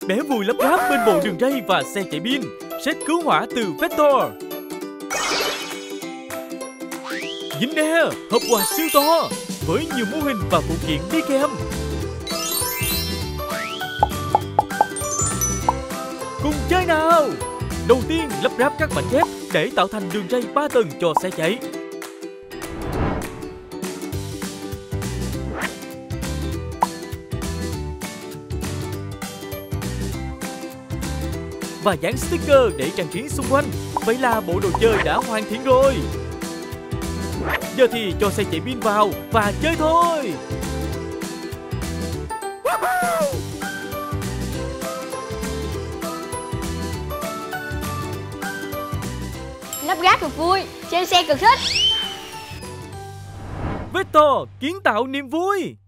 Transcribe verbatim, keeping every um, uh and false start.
Bé vui lắp ráp bên bộ đường ray và xe chạy pin. Set cứu hỏa từ Vector. Dính nè, hộp quà siêu to với nhiều mô hình và phụ kiện đi kèm. Cùng chơi nào! Đầu tiên lắp ráp các mảnh ghép để tạo thành đường ray ba tầng cho xe chạy. Và dán sticker để trang trí xung quanh. Vậy là bộ đồ chơi đã hoàn thiện rồi. Giờ thì cho xe chạy pin vào và chơi thôi. Lắp ráp cực vui, chơi xe cực thích. Vector kiến tạo niềm vui.